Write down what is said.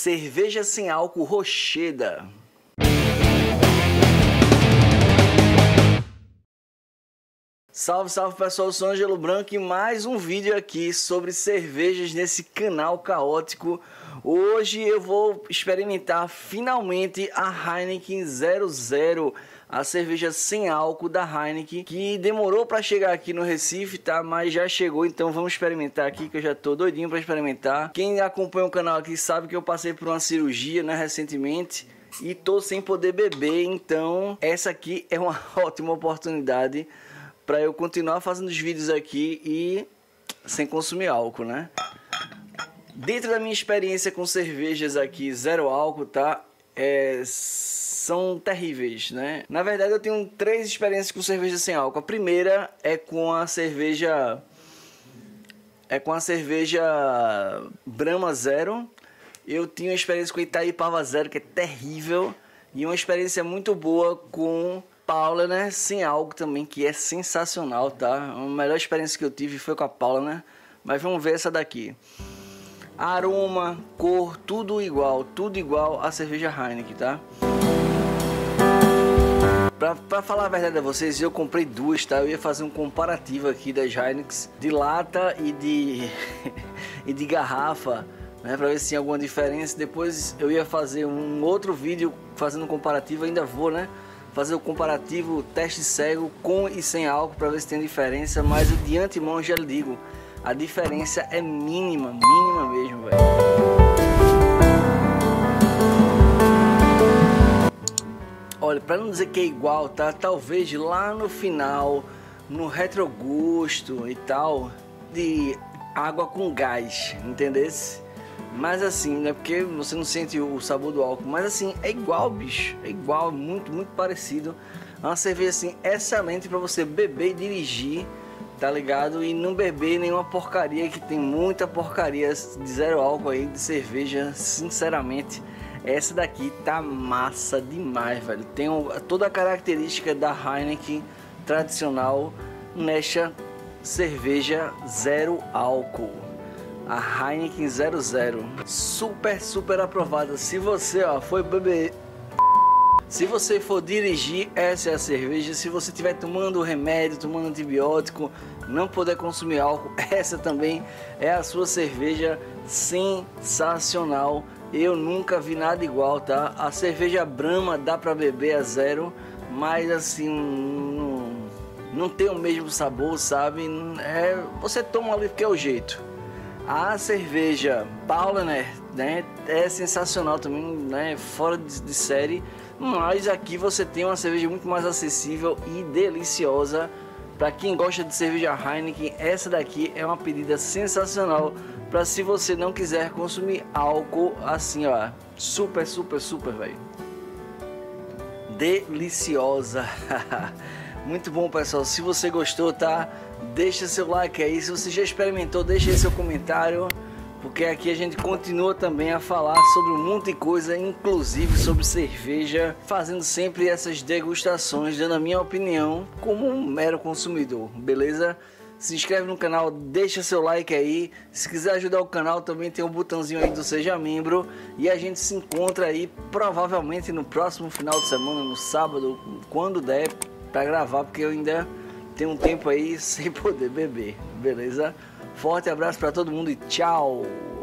cerveja sem álcool Rocheda. Salve, salve pessoal, eu sou Ângelo Branco e mais um vídeo aqui sobre cervejas nesse canal caótico. Hoje eu vou experimentar finalmente a Heineken 00, a cerveja sem álcool da Heineken, que demorou para chegar aqui no Recife, tá? Mas já chegou, então vamos experimentar aqui, que eu já tô doidinho para experimentar. Quem acompanha o canal aqui sabe que eu passei por uma cirurgia, né, recentemente, e tô sem poder beber, então essa aqui é uma ótima oportunidade para eu continuar fazendo os vídeos aqui e sem consumir álcool, né? Dentro da minha experiência com cervejas aqui zero álcool, tá? São terríveis, né? Na verdade eu tenho 3 experiências com cerveja sem álcool. A primeira é com a cerveja Brahma Zero. Eu tinha uma experiência com Itaipava Zero, que é terrível, e uma experiência muito boa com Paulaner sem álcool também, que é sensacional, tá? A melhor experiência que eu tive foi com a Paulaner, mas vamos ver essa daqui. Aroma, cor, tudo igual à cerveja Heineken, tá? Pra falar a verdade a vocês, eu comprei 2, tá? Eu ia fazer um comparativo aqui das Heinekens de lata e de garrafa, né? Pra ver se tinha alguma diferença. Depois eu ia fazer um outro vídeo fazendo um comparativo, ainda vou, né? Fazer o comparativo, teste cego com e sem álcool para ver se tem diferença, mas de antemão já lhe digo, a diferença é mínima mesmo, velho. Olha, para não dizer que é igual, tá? Talvez lá no final, no retrogusto e tal, de água com gás, entendesse? Mas assim, não é porque você não sente o sabor do álcool, mas assim, é igual, bicho, é igual, muito parecido. É uma cerveja assim, excelente para você beber e dirigir, tá ligado? E não beber nenhuma porcaria, que tem muita porcaria de zero álcool aí, de cerveja, sinceramente. Essa daqui tá massa demais, velho. Tem toda a característica da Heineken tradicional nesta cerveja zero álcool. A Heineken 00, super aprovada. Se você for beber, se você for dirigir, essa é a cerveja. Se você estiver tomando remédio, tomando antibiótico, não puder consumir álcool, essa também é a sua cerveja sensacional. Eu nunca vi nada igual, tá? A cerveja Brahma dá para beber a zero, mas assim não tem o mesmo sabor, sabe? Você toma ali porque é o jeito. A cerveja Paulaner, né, é sensacional também, né, fora de série, mas aqui você tem uma cerveja muito mais acessível e deliciosa. Para quem gosta de cerveja Heineken, essa daqui é uma pedida sensacional para se você não quiser consumir álcool, assim, ó, super, velho. Deliciosa. Muito bom, pessoal. Se você gostou, tá? Deixa seu like aí. Se você já experimentou, deixa aí seu comentário, porque aqui a gente continua também a falar sobre um monte de coisa, inclusive sobre cerveja, fazendo sempre essas degustações, dando a minha opinião como um mero consumidor, beleza? Se inscreve no canal, deixa seu like aí. Se quiser ajudar o canal, também tem um botãozinho aí do Seja Membro. E a gente se encontra aí provavelmente no próximo final de semana, no sábado, quando der, para gravar, porque eu ainda tenho um tempo aí sem poder beber, beleza? Forte abraço para todo mundo e tchau!